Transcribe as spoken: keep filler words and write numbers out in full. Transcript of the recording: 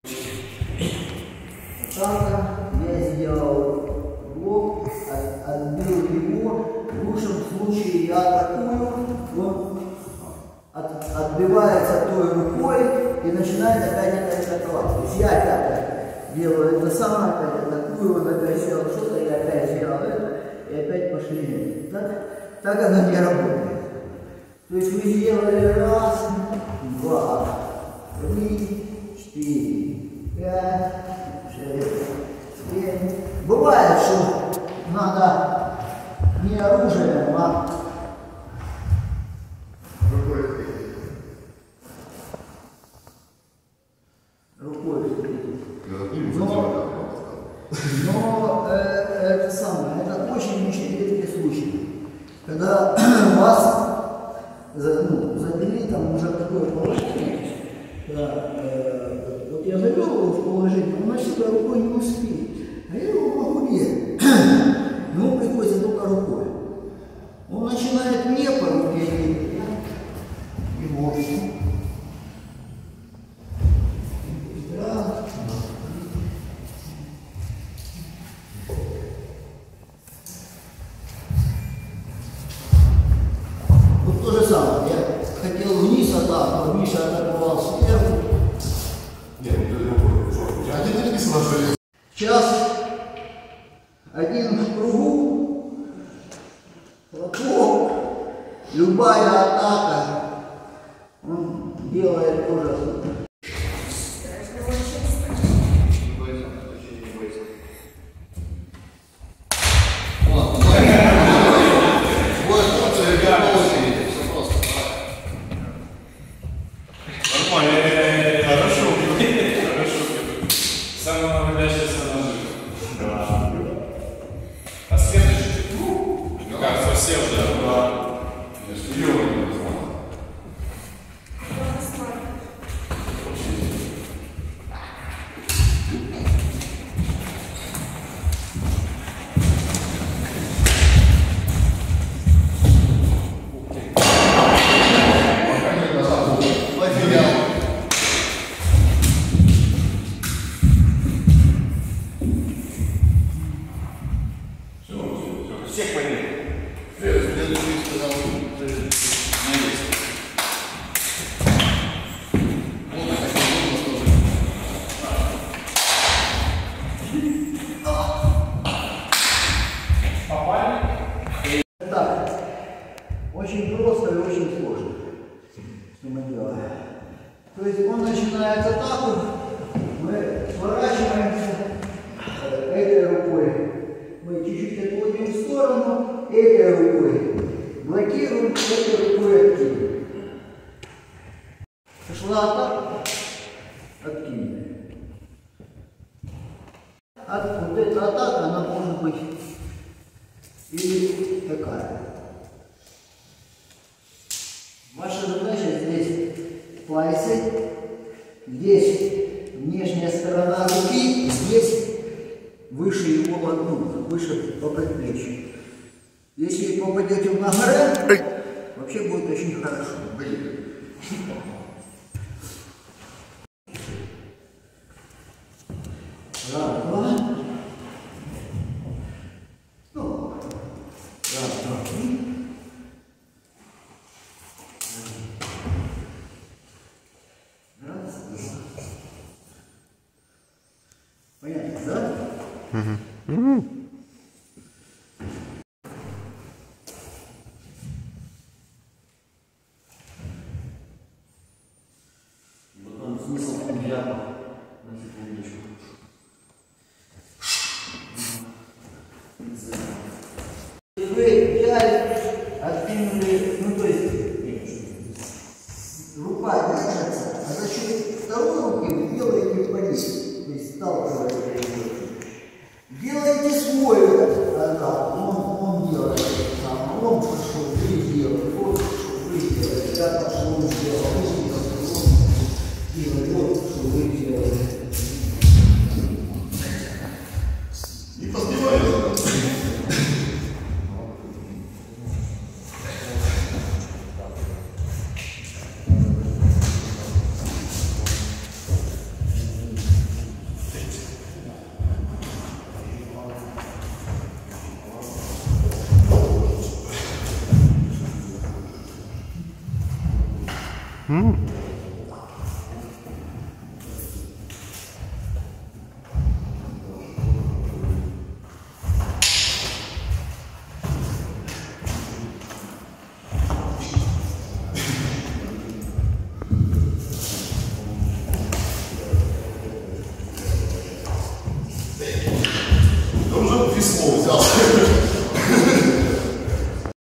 Так, я сделал блок, отбил его. В лучшем случае я атакую, он от, отбивается той рукой и начинает опять опять атаковать. То есть я опять делаю это самое, опять атакую, он опять сделал что-то, я опять сделал это, и опять пошли. Так, так оно не работает. То есть мы сделали раз, два, три, четыре, пять, шесть, семь. Бывает, что надо не оружием, а рукой. Рукой. Но, но э, это самое, это очень редкий случай, когда вас ну, завели там уже такое положение, да, э, вот я завел его в положение, он на себя рукой не успеет, а я его могу бить. Ему приходится только рукой. Он начинает не по руке, и вовсе. Да. Вот то же самое. Я хотел вниз атаку, а Миша атаковал сверху. Нет, это другое. А где написано, что... Сейчас один в кругу, хлопок, любая атака, он делает тоже. Очень просто и очень сложно, что мы делаем. То есть он начинает атаку, мы сворачиваемся этой рукой, мы чуть-чуть отводим в сторону, этой рукой блокируем, этой рукой откидываем. Пошла атака, откидываем. От, вот эта атака, она может быть или такая. Ваша задача здесь пальцы, здесь внешняя сторона руки, здесь выше его ладони, выше по предплечью. Если попадете в нагоры, вообще будет очень хорошо. Раз, два. Ну, раз, два, три. Понятно, да? Угу. Вот там смысл приятно. На секундочку. Вы взяли, откинули, ну то есть рука держится, а за счет второй руки вы делаете вниз. То есть сталкиваете. Делайте свой атаку, он, он делает сам, он пошел, вы сделали, вот что вы сделали, я пошел, он сделал, вы сделали, вот что вы сделали. И подбивается. М.